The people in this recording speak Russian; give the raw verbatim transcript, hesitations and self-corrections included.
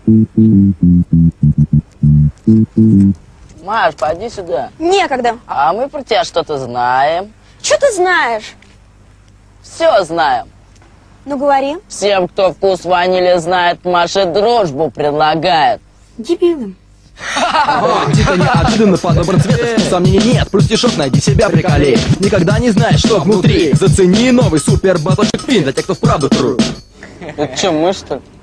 Маш, пойди сюда. Некогда. А мы про тебя что-то знаем. Что ты знаешь? Все знаем. Ну, говори. Всем, кто вкус ванили знает, Маша дружбу предлагает. Дебилы. Тихо, неожиданно подобран цвет, сомнений нет, плюс стишок, найди себя, приколи. Никогда не знаешь, что внутри. Зацени новый супер батлшик фин для тех, кто вправду true. Это что, мы что ли?